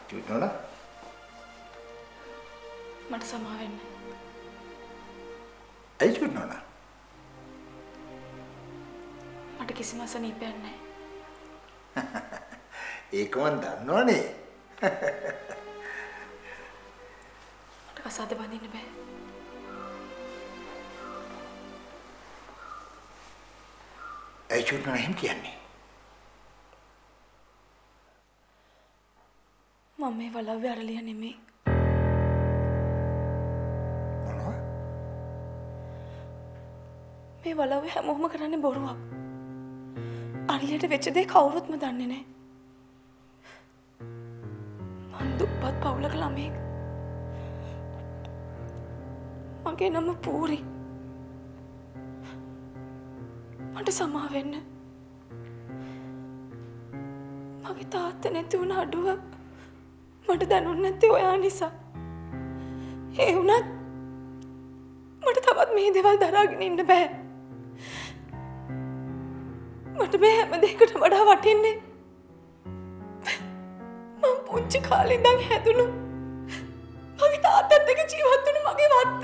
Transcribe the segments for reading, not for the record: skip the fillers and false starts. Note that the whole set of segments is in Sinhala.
චූටි නෝනා මට සමා වෙන්න. ඇයි චූටි නෝනා? මට කිසිම අසනීපයක් නැහැ. ඒක මන් දන්නවනේ. මට කසාද බඳින්න බෑ. ඇයි චූටි නෝනා එහෙම කියන්නේ? මම මේ වලව්වේ අරලිය නෙමෙයි. මොනවා? මේ වලව්වේ හැමෝම කරන්නේ බොරුවක්. අරලියට වෙච්ච දේ කවුරුත්ම දන්නේ නැහැ. මං දුප්පත් පවුලක ළමයෙක්. මගේ නම පූරි. මට සමා වෙන්න. මගේ තාත්තා නැති වුණ අඩුව මට දැනුන්නේ නැත්තේ ඔයා නිසා. ඒ වුණත් මට තවත් මේ දේවල් දරාගෙන ඉන්න බෑ. මට මේ හැම දෙයකට වඩා වටින්නේ මම පුංචි කාලේ ඉඳන් හැදුණු මගේ තාත්තත් එක්ක ජීවත් වුණු මගේ වත්ත.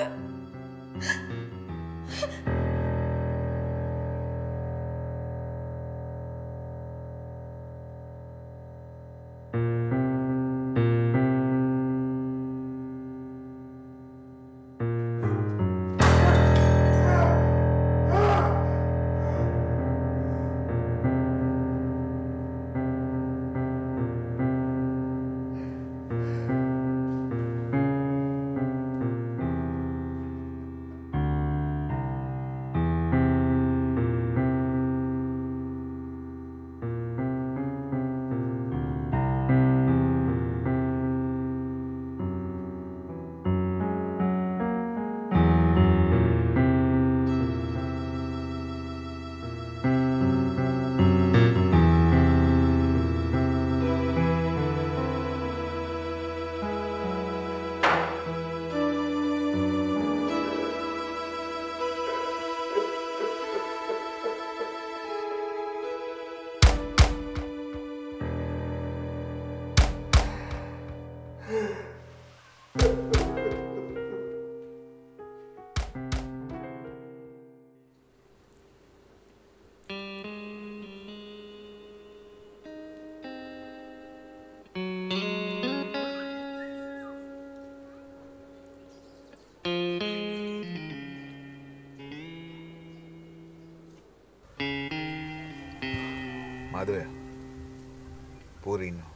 මාදවය පූරි ඉන්නවා.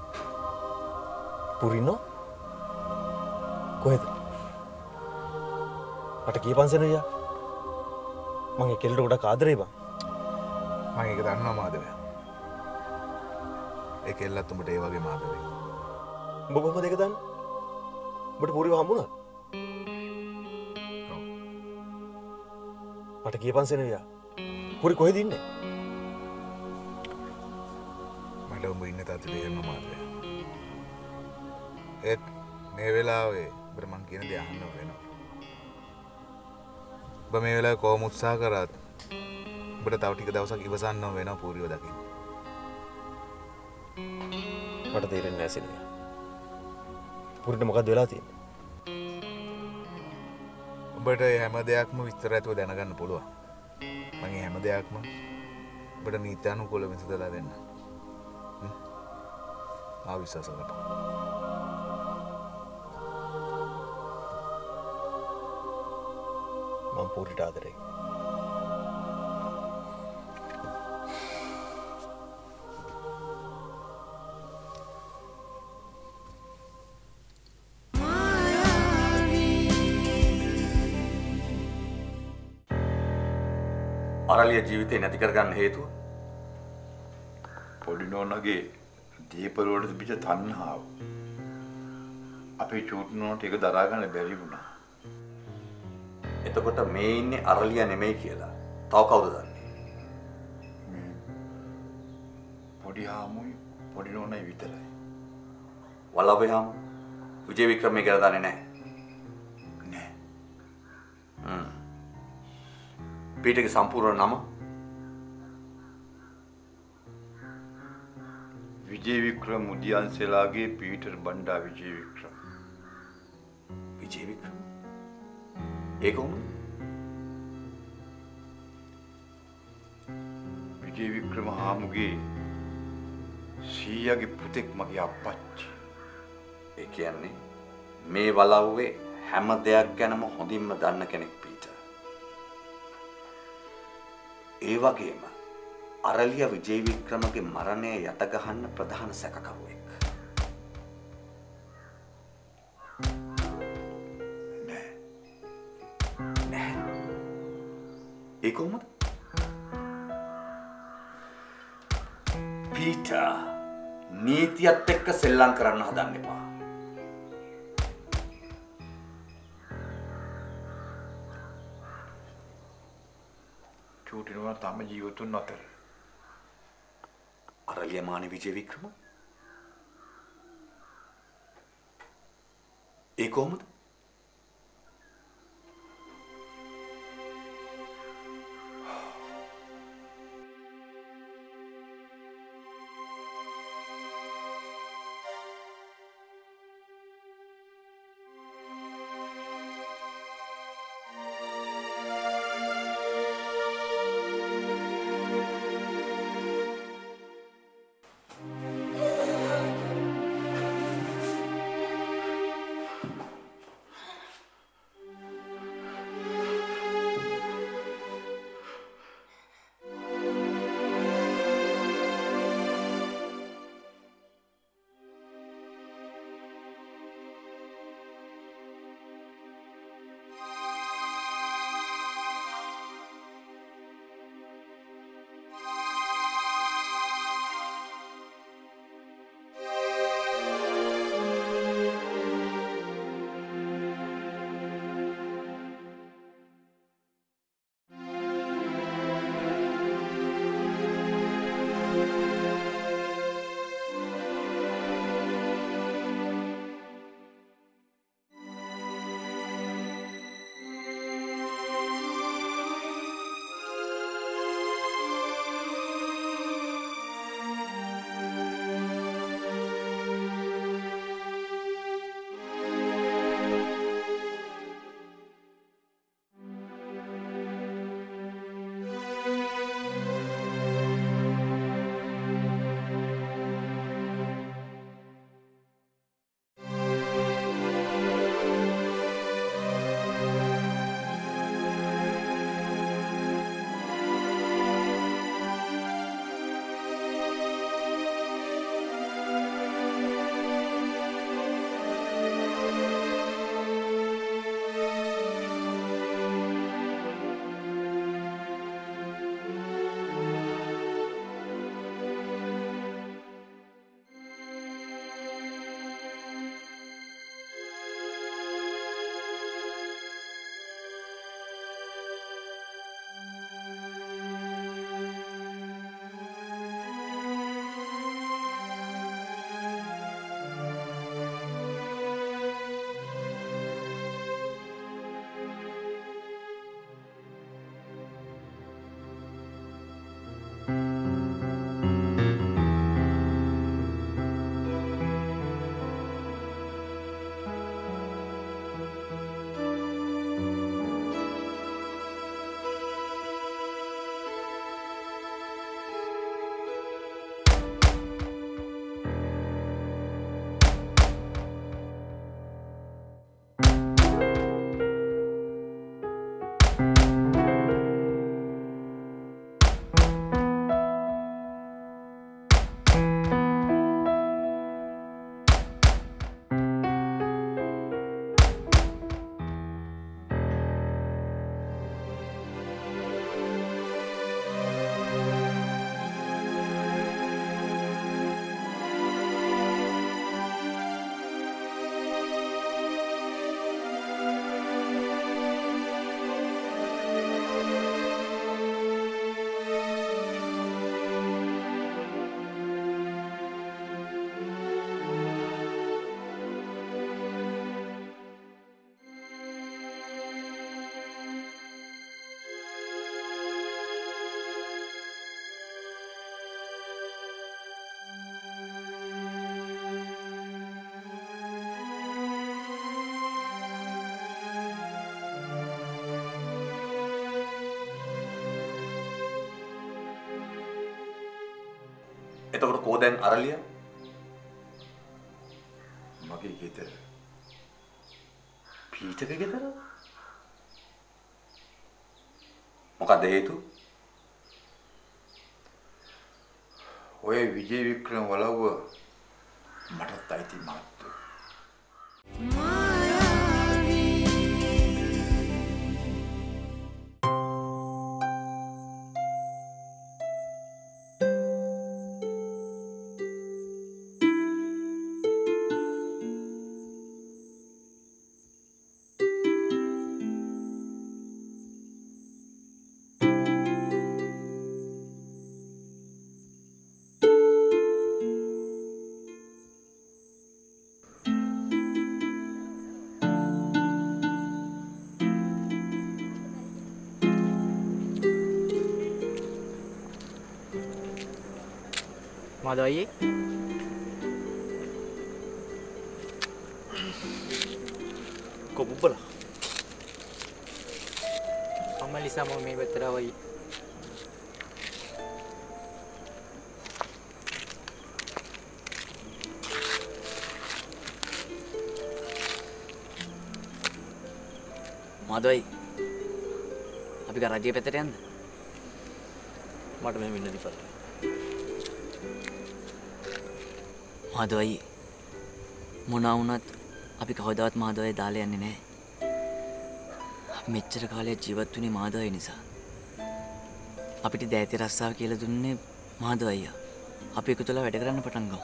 පූරි ඉන්නවා? කොහෙද? මට කීපන්සෙන යා. මං ඒ කෙල්ලට ගොඩක් ආදරේ බං. මම ඒක දන්නවා මාදවය. ඒ කෙල්ලත් උඹට ඒ වගේ මාදවය. උඹ කොහොමද ඒක දන්නේ? උඹට පූරිව හම්බුණාද? ඔව්. මට කීපන්සෙන යා. පූරි කොහෙද ඉන්නේ? මට උඹ ඉන්න තාත්තට තේරෙනවා මාදවය. ඒත් මේ වෙලාවේ උඹට මං කියන දේ අහන්න වෙනවා. ඔබ මේ වෙලාවේ කොහොම උත්සාහ කරත් ඔබට තව ටික දවසක් ඉවසන්නම වෙනවා පූරිව දකින්න. මට තේරෙන්නේ නැහැ සිනියා. පූරිට මොකද්ද වෙලා තියෙන්නේ? ඔබට හැම දෙයක්ම විස්තර ඇතුව දැනගන්න පුළුවන්. මම හැම දෙයක්ම ඔබට නීත්‍යානුකූලව විසඳලා දෙන්න. ආ විශ්වාස කරන්න. මම පූරිට ආදරේ. අරලිය ජීවිතේ නැති කරගන්න හේතුව පොඩි නෝනගේ දීපල වලට තිබිච්ච තණ්හාව. අපේ චූටි නෝනට ඒක දරා ගන්න බැරි වුණා. එතකොට මේ ඉන්නේ අරලිය නෙමෙයි කියලා තව කවුද දන්නේ? මේ පොඩි හාමුයි පොඩි නෝනයි විතරයි. වලව්වේ හාමු විජේ වික්‍රමේ කියලා දන්නේ නැහැ. පීටගේ සම්පූර්ණ නම Wijewickrama Mudiyanselage Peter Banda Wijewickrama. Wijewickrama? ඒ කොහොමද? විජේ වික්‍රම හාමුගේ සීයාගේ පුතෙක් මගේ අප්පච්චි. ඒ කියන්නේ මේ වලව්වේ හැම දෙයක් ගැනම හොඳින්ම දන්න කෙනෙක් පීටර්. ඒ වගේම අරලිය විජේ වික්‍රමගේ මරණය යට ගහන්න ප්‍රධාන සැකකරුවෙක්. නෑ. ඒ කොහොමද? පීටර් නීතියත් එක්ක සෙල්ලම් කරන්න හදන්න එපා. චූටිනවා තම ජීවතුන් අතර. අරලිය මානි විජේ වික්‍රම? ඒ කොහොමද? එතකොට කෝ දැන් අරලිය? මගේ ගෙදර. පීටක ගෙදර? මොකද හේතුව? ඔය විජේ වික්‍රම වලව්ව මටත් අයිති මාත්තු. මාදවයි කොබුබ්බල අම්මලි සම මේ පැත්තට වයි මාදවයි අපි ගරාජයේ පැත්තට යන්න මට මෙහෙම ඉන්න දිපල මාදවයි මොනවා වුණත් අපි කවදාවත් මාදවයි දාලා යන්නේ නැහැ. මෙච්චර කාලයක් ජීවත් වුණේ මාදවයි නිසා. අපිට දෑති රස්සාව කියලා දුන්නේ මාදවයියා. අපි එකතුලා වැඩ කරන්න පටන් ගමු.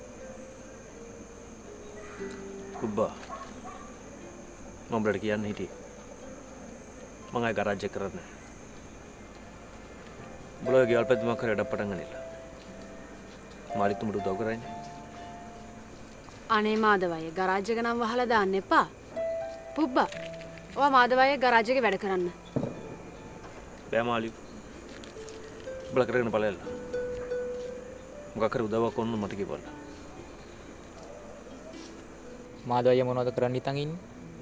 කුබ්බා මම උඹලට කියන්න හිටියේ මම ආය ගරාජ් එක කරන්නේ උඹලා ගෙවල් පැත්තම කරලා වැඩ පටන් ගන්නilla මාලිත් උඹට උදව් කරන්නේ අනේ මාදවයි ගරාජ් එක නම් වහලා දාන්න එපා පුබ්බා ඔයා මාදවයි ගරාජ් එකේ වැඩ කරන්න බෑ මාලි උඹලා කරගෙන බලන්න මොකක් කර උදව්වක් ඕන මට කියපල්ලා මාදවයි මොනවද කරන්න හිතන් ඉන්නේ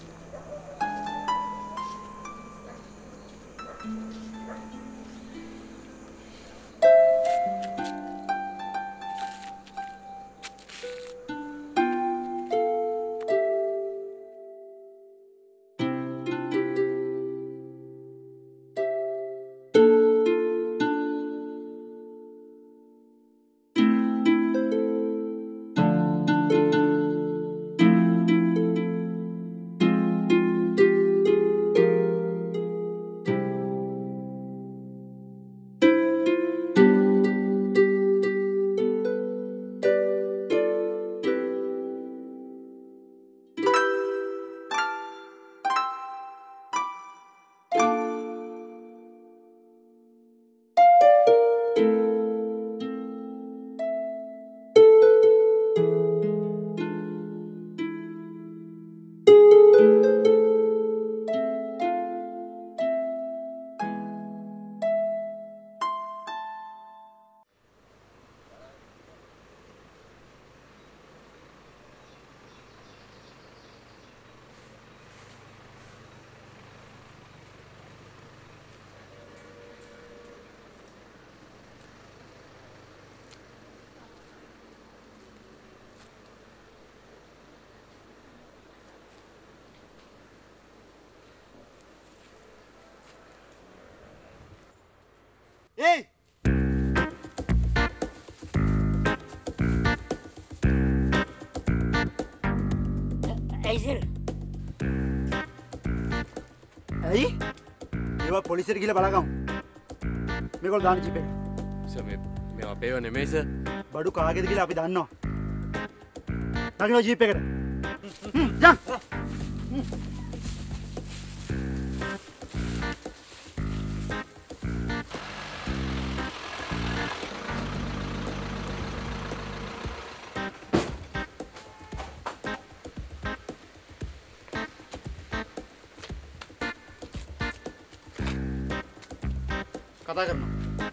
Hey! ඇයි? ඒවා පොලිසියට ගිහලා බලගමු. මේගොල්ලෝ දාන චිප් එක. සර් මේ අපේව නෙමෙයි සර්. බඩු කාගේද කියලා අපි දන්නවා. නගිනවා ජීප් එකට. යන්න. කතා කරනවා.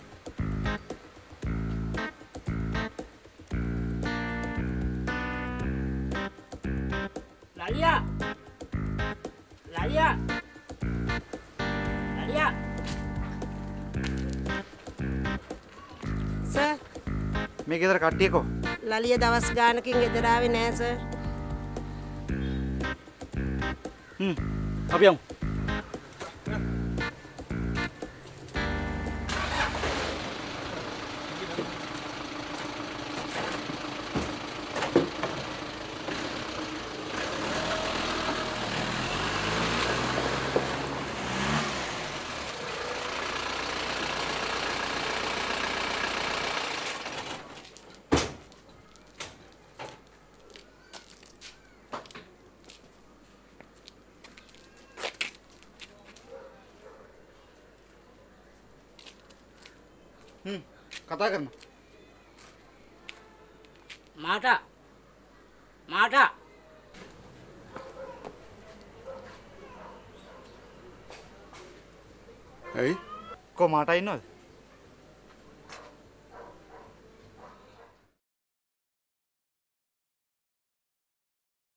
ලලියා! ලලියා! ලලියා! සර් මේ ගෙදර කට්ටියකෝ ලලිය දවස් ගානකින් ගෙදර ආවේ නෑ සර්. අපි යමු. කතා කරන්න. මාට ඇයි? කො මාට ඉන්නවද?